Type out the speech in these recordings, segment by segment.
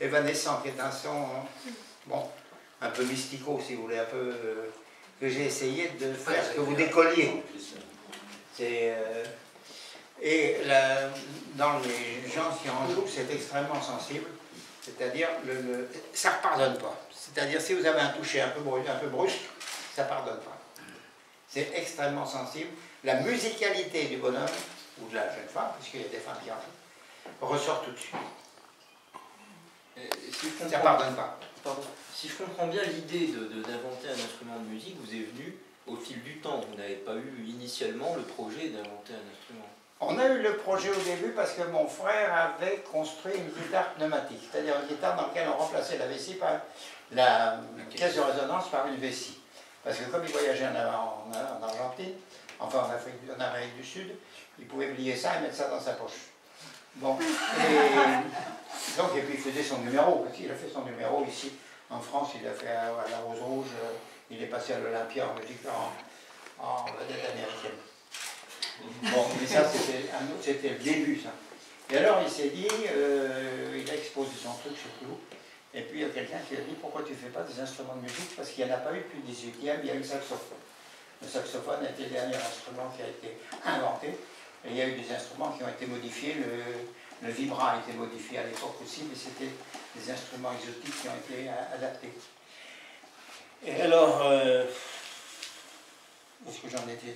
Evanescent, qui est un son, bon, un peu mystico, si vous voulez, un peu, que j'ai essayé de faire que vous décolliez. Et dans les gens qui en jouent, c'est extrêmement sensible, c'est-à-dire, ça ne pardonne pas. C'est-à-dire, si vous avez un toucher un peu brusque, ça ne pardonne pas. C'est extrêmement sensible. La musicalité du bonhomme, ou de la jeune femme, puisqu'il y a des femmes qui en jouent, ressort tout de suite. Ça ne pardonne pas. Pardon. Si je comprends bien, l'idée d'inventer un instrument de musique vous est venue au fil du temps. Vous n'avez pas eu initialement le projet d'inventer un instrument. On a eu le projet au début parce que mon frère avait construit une guitare pneumatique, c'est-à-dire une guitare dans laquelle on remplaçait la vessie par la caisse de résonance par une vessie. Parce que comme il voyageait en Argentine, enfin en Amérique du Sud, il pouvait plier ça et mettre ça dans sa poche. Bon, et puis il faisait son numéro, parce qu'il a fait son numéro ici en France, il a fait à la Rose Rouge, il est passé à l'Olympia en musique en vedette américaine. Bon, mais ça c'était le début, ça. Et alors il s'est dit, il a exposé son truc chez Clou, et puis il y a quelqu'un qui a dit, pourquoi tu ne fais pas des instruments de musique? Parce qu'il n'y en a pas eu depuis le 18e, il y a eu le saxophone. Le saxophone a été le dernier instrument qui a été inventé, et il y a eu des instruments qui ont été modifiés, le vibra a été modifié à l'époque aussi, mais c'était des instruments exotiques qui ont été adaptés. Et alors, où est-ce que j'en étais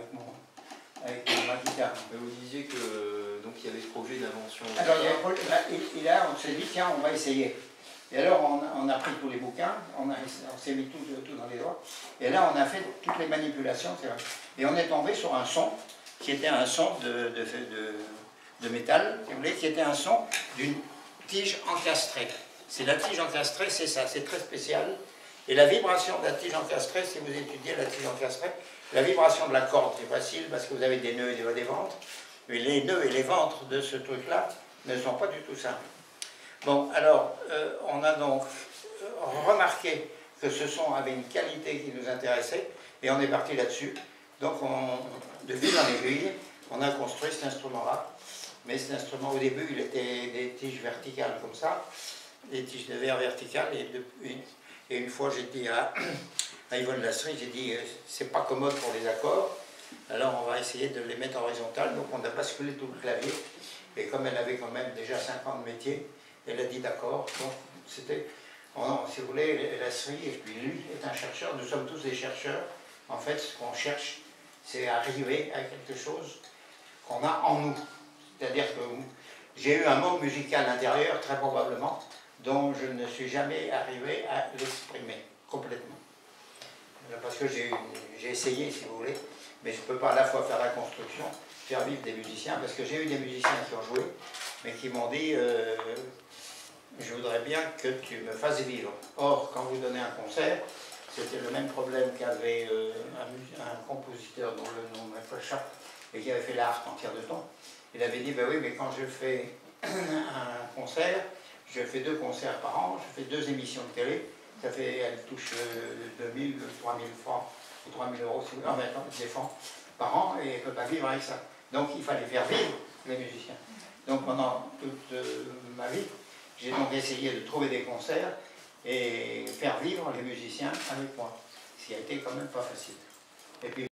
avec ma guitare? Vous disiez que donc il y avait ce projet d'invention. Alors on s'est dit tiens on va essayer. Et alors on a pris tous les bouquins, on s'est mis tout dans les doigts. Et là on a fait toutes les manipulations. Et on est tombé sur un son qui était un son de métal, si vous voulez, qui était un son d'une tige encastrée. C'est la tige encastrée, c'est ça, c'est très spécial. Et la vibration de la tige encastrée, si vous étudiez la tige encastrée, la vibration de la corde, c'est facile parce que vous avez des nœuds et des ventres. Mais les nœuds et les ventres de ce truc-là ne sont pas du tout simples. Bon, alors, on a donc remarqué que ce son avait une qualité qui nous intéressait et on est parti là-dessus. Donc, de fil en aiguille, on a construit cet instrument-là. Mais cet instrument, au début, il était des tiges verticales comme ça, des tiges de verre verticales. Et une fois, j'ai dit à Yvonne Lasserie, j'ai dit, c'est pas commode pour les accords, alors on va essayer de les mettre en horizontal. Donc on a basculé tout le clavier. Et comme elle avait quand même déjà 5 ans de métier, elle a dit d'accord. Donc c'était, si vous voulez, Lasserie et puis lui est un chercheur, nous sommes tous des chercheurs. En fait, ce qu'on cherche, c'est arriver à quelque chose qu'on a en nous. C'est-à-dire que j'ai eu un monde musical intérieur, très probablement, dont je ne suis jamais arrivé à l'exprimer complètement. Parce que j'ai essayé, si vous voulez, mais je ne peux pas à la fois faire la construction, faire vivre des musiciens, parce que j'ai eu des musiciens qui ont joué, mais qui m'ont dit je voudrais bien que tu me fasses vivre. Or, quand vous donnez un concert, c'était le même problème qu'avait un compositeur dont le nom m'échappe, et qui avait fait l'art entière de ton. Il avait dit, ben oui, mais quand je fais un concert, je fais 2 concerts par an, je fais 2 émissions de télé, ça fait, elle touche 2000, 3000 francs, ou 3000 euros, en même temps, des francs par an, et elle ne peut pas vivre avec ça. Donc il fallait faire vivre les musiciens. Donc pendant toute ma vie, j'ai donc essayé de trouver des concerts et faire vivre les musiciens avec moi, ce qui a été quand même pas facile. Et puis,